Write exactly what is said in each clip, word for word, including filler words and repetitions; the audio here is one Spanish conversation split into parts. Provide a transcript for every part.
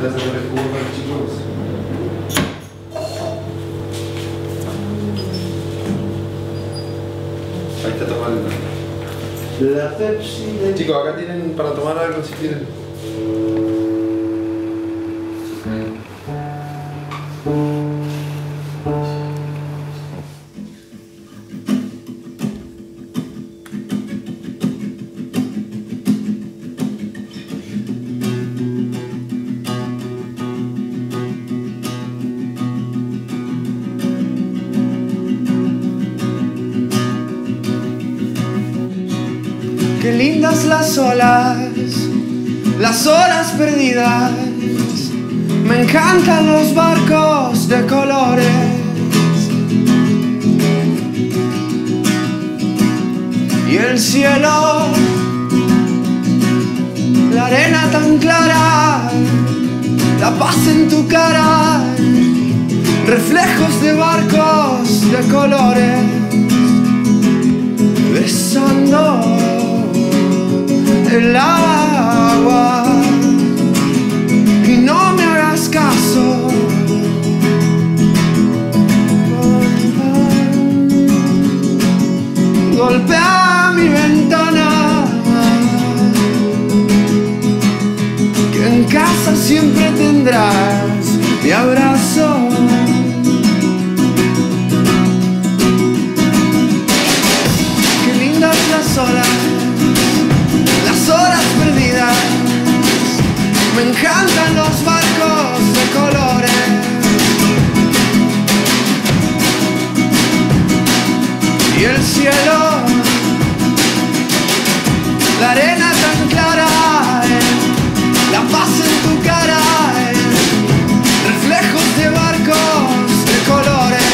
te vas a hacer el jugo para los chicos. Ahí está tomando. La Pepsi de... Chicos, acá tienen para tomar algo si quieren. Qué lindas las olas, las horas perdidas. Me encantan los barcos de colores. Y el cielo, la arena tan clara, la paz en tu cara, reflejos de barcos de colores, besando el agua. Y no me hagas caso, golpea mi ventana, que en casa siempre tendrás mi abrazo. Qué lindas las olas, las horas perdidas. Me encantan los barcos de colores. Y el cielo, la arena tan clara, la paz en tu cara, reflejos de barcos de colores,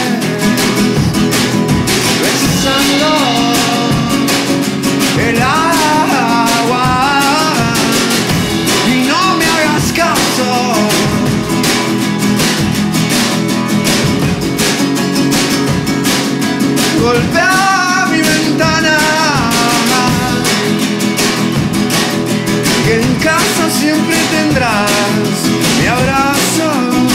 besando el agua. Y no me hagas caso, golpea mi ventana, que en casa siempre tendrás mi abrazo.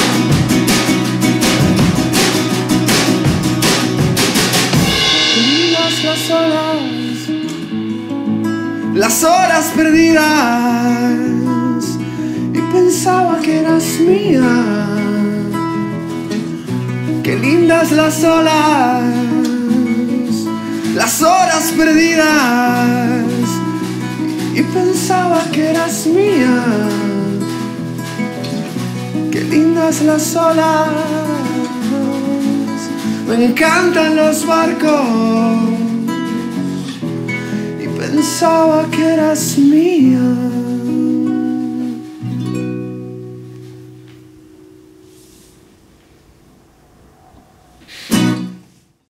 Lindas las olas, las horas perdidas, y pensaba que eras mía. Qué lindas las olas, las horas perdidas, y pensaba que eras mía. Qué lindas las olas, me encantan los barcos, y pensaba que eras mía.